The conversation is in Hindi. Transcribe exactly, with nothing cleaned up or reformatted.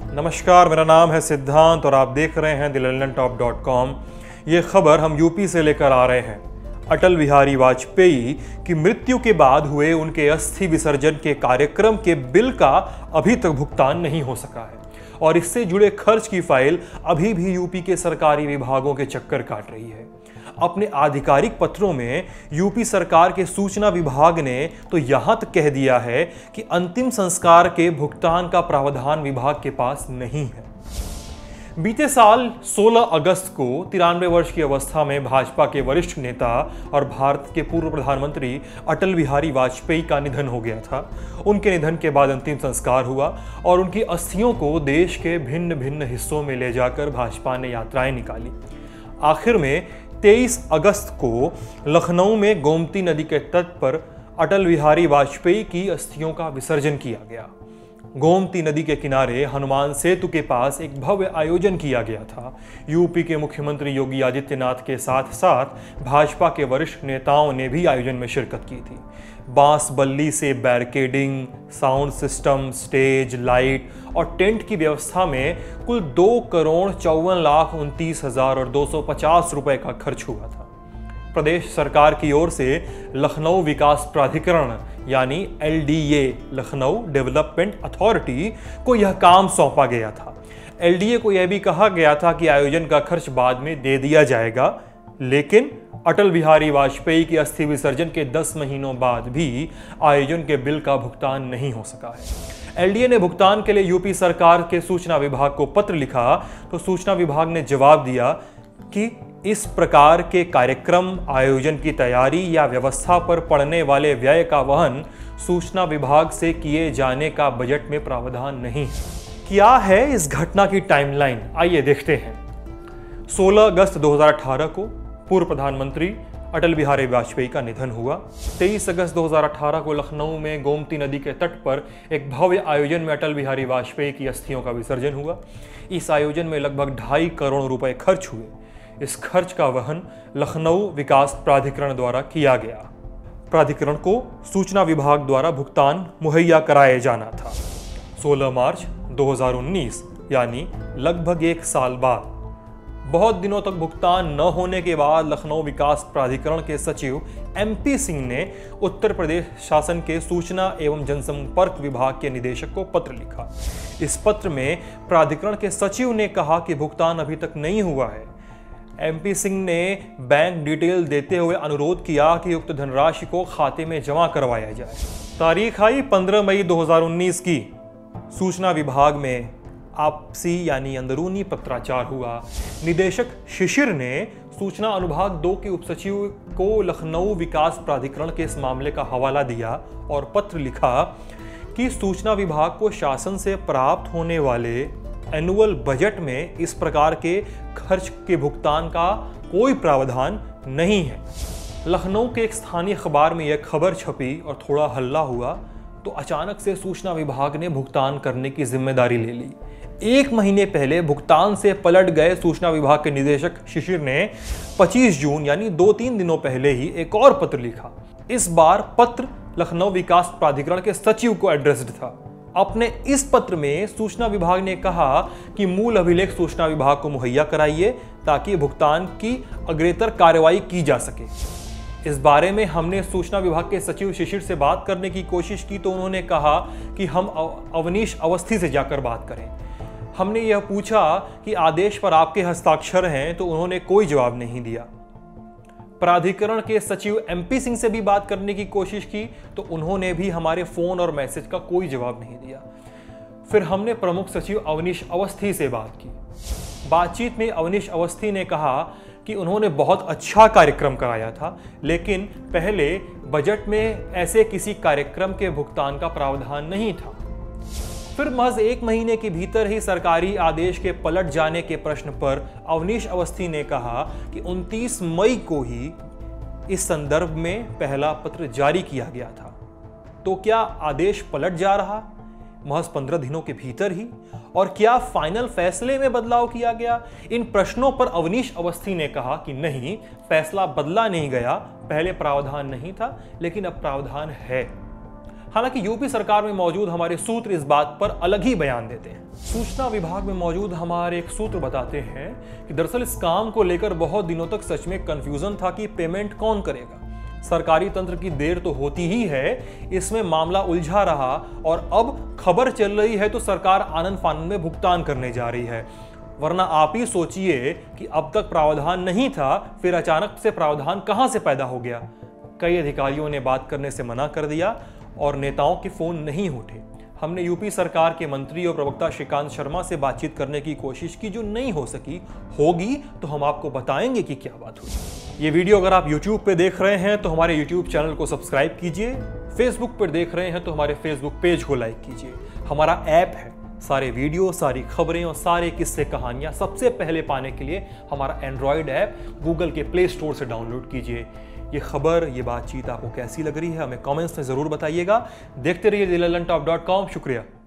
नमस्कार, मेरा नाम है सिद्धांत और आप देख रहे हैं the London top dot com. ये खबर हम यूपी से लेकर आ रहे हैं। अटल बिहारी वाजपेयी की मृत्यु के बाद हुए उनके अस्थि विसर्जन के कार्यक्रम के बिल का अभी तक भुगतान नहीं हो सका है और इससे जुड़े खर्च की फाइल अभी भी यूपी के सरकारी विभागों के चक्कर काट रही है। अपने आधिकारिक पत्रों में यूपी सरकार के सूचना विभाग ने तो यहां तक कह दिया है कि अंतिम संस्कार के भुगतान का प्रावधान विभाग के पास नहीं है। बीते साल सोलह अगस्त को तिरानवे वर्ष की अवस्था में भाजपा के वरिष्ठ नेता और भारत के पूर्व प्रधानमंत्री अटल बिहारी वाजपेयी का निधन हो गया था। उनके निधन के बाद अंतिम संस्कार हुआ और उनकी अस्थियों को देश के भिन्न भिन्न हिस्सों में ले जाकर भाजपा ने यात्राएं निकाली। आखिर में तेईस अगस्त को लखनऊ में गोमती नदी के तट पर अटल बिहारी वाजपेयी की अस्थियों का विसर्जन किया गया। गोमती नदी के किनारे हनुमान सेतु के पास एक भव्य आयोजन किया गया था। यूपी के मुख्यमंत्री योगी आदित्यनाथ के साथ साथ भाजपा के वरिष्ठ नेताओं ने भी आयोजन में शिरकत की थी। बांस बल्ली से barricading, sound system, stage, light और टेंट की व्यवस्था में कुल दो करोड़ चौवन लाख उनतीस हजार और दो सौ पचास रुपए का खर्च हुआ था। प्रदेश सरकार की ओर से लखनऊ विकास प्राधिकरण यानी L D A Lucknow development authority को यह काम सौंपा गया था। एल डी ए को यह भी कहा गया था कि आयोजन का खर्च बाद में दे दिया जाएगा, लेकिन अटल बिहारी वाजपेयी की अस्थि विसर्जन के दस महीनों बाद भी आयोजन के बिल का भुगतान नहीं हो सका है। एल डी ए ने भुगतान के लिए यूपी सरकार के सूचना विभाग को पत्र लिखा तो सूचना विभाग ने जवाब दिया कि इस प्रकार के कार्यक्रम आयोजन की तैयारी या व्यवस्था पर पड़ने वाले व्यय का वहन सूचना विभाग से किए जाने का बजट में प्रावधान नहीं है। क्या है इस घटना की टाइमलाइन, आइए देखते हैं। सोलह अगस्त दो हज़ार अठारह को पूर्व प्रधानमंत्री अटल बिहारी वाजपेयी का निधन हुआ। तेईस अगस्त दो हज़ार अठारह को लखनऊ में गोमती नदी के तट पर एक भव्य आयोजन में अटल बिहारी वाजपेयी की अस्थियों का विसर्जन हुआ। इस आयोजन में लगभग ढाई करोड़ रुपए खर्च हुए। इस खर्च का वहन लखनऊ विकास प्राधिकरण द्वारा किया गया। प्राधिकरण को सूचना विभाग द्वारा भुगतान मुहैया कराया जाना था। सोलह मार्च दो हज़ार उन्नीस यानी लगभग एक साल बाद, बहुत दिनों तक भुगतान न होने के बाद लखनऊ विकास प्राधिकरण के सचिव एम पी सिंह ने उत्तर प्रदेश शासन के सूचना एवं जनसंपर्क विभाग के निदेशक को पत्र लिखा। इस पत्र में प्राधिकरण के सचिव ने कहा कि भुगतान अभी तक नहीं हुआ है। एम पी सिंह ने बैंक डिटेल देते हुए अनुरोध किया कि उक्त धनराशि को खाते में जमा करवाया जाए। तारीख आई पंद्रह मई दो हज़ार उन्नीस की। सूचना विभाग में आपसी यानी अंदरूनी पत्राचार हुआ। निदेशक शिशिर ने सूचना अनुभाग दो के उपसचिव को लखनऊ विकास प्राधिकरण के इस मामले का हवाला दिया और पत्र लिखा कि सूचना विभाग को शासन से प्राप्त होने वाले एनुअल बजट में इस प्रकार के खर्च के भुगतान का कोई प्रावधान नहीं है। लखनऊ के एक स्थानीय अखबार में यह खबर छपी और थोड़ा हल्ला हुआ तो अचानक से सूचना विभाग ने भुगतान करने की जिम्मेदारी ले ली। एक महीने पहले भुगतान से पलट गए सूचना विभाग के निदेशक शिशिर ने पच्चीस जून यानी दो तीन दिनों पहले ही एक और पत्र लिखा। इस बार पत्र लखनऊ विकास प्राधिकरण के सचिव को एड्रेस्ड था। अपने इस पत्र में सूचना विभाग ने कहा कि मूल अभिलेख सूचना विभाग को मुहैया कराइए ताकि भुगतान की अग्रेतर कार्रवाई की जा सके। इस बारे में हमने सूचना विभाग के सचिव शिशिर से बात करने की कोशिश की तो उन्होंने कहा कि हम अवनीश अवस्थी से जाकर बात करें। हमने यह पूछा कि आदेश पर आपके हस्ताक्षर हैं तो उन्होंने कोई जवाब नहीं दिया। प्राधिकरण के सचिव एम पी सिंह से भी बात करने की कोशिश की तो उन्होंने भी हमारे फोन और मैसेज का कोई जवाब नहीं दिया। फिर हमने प्रमुख सचिव अवनीश अवस्थी से बात की। बातचीत में अवनीश अवस्थी ने कहा कि उन्होंने बहुत अच्छा कार्यक्रम कराया था, लेकिन पहले बजट में ऐसे किसी कार्यक्रम के भुगतान का प्रावधान नहीं था। फिर महज एक महीने के भीतर ही सरकारी आदेश के पलट जाने के प्रश्न पर अवनीश अवस्थी ने कहा कि उनतीस मई को ही इस संदर्भ में पहला पत्र जारी किया गया था। तो क्या आदेश पलट जा रहा महज पंद्रह दिनों के भीतर ही? और क्या फाइनल फैसले में बदलाव किया गया? इन प्रश्नों पर अवनीश अवस्थी ने कहा कि नहीं, फैसला बदला नहीं गया, पहले प्रावधान नहीं था लेकिन अब प्रावधान है। हालांकि यूपी सरकार में मौजूद हमारे सूत्र इस बात पर अलग ही बयान देते हैं। सूचना विभाग में मौजूद हमारे एक सूत्र बताते हैं कि दरअसल इस काम को लेकर बहुत दिनों तक सच में कंफ्यूजन था कि पेमेंट कौन करेगा। सरकारी तंत्र की देर तो होती ही है, इसमें मामला उलझा रहा और अब खबर चल रही है तो सरकार आनन फानन में भुगतान करने जा रही है। वरना आप ही सोचिए कि अब तक प्रावधान नहीं था, फिर अचानक से प्रावधान कहां से पैदा हो गया। कई अधिकारियों ने बात करने से मना कर दिया और नेताओं के फोन नहीं उठे। हमने यूपी सरकार के मंत्री और प्रवक्ता श्रीकांत शर्मा से बातचीत करने की कोशिश की, जो नहीं हो सकी। होगी तो हम आपको बताएंगे कि क्या बात हुई। ये वीडियो अगर आप यूट्यूब पे देख रहे हैं तो हमारे यूट्यूब चैनल को सब्सक्राइब कीजिए। फेसबुक पर देख रहे हैं तो हमारे फेसबुक पेज को लाइक कीजिए। हमारा ऐप है, सारे वीडियो, सारी खबरें और सारे किस्से कहानियां सबसे पहले पाने के लिए हमारा एंड्रॉयड ऐप गूगल के प्ले स्टोर से डाउनलोड कीजिए। ये खबर, ये बातचीत आपको कैसी लग रही है हमें कमेंट्स में जरूर बताइएगा। देखते रहिए the Lallantop dot com. शुक्रिया।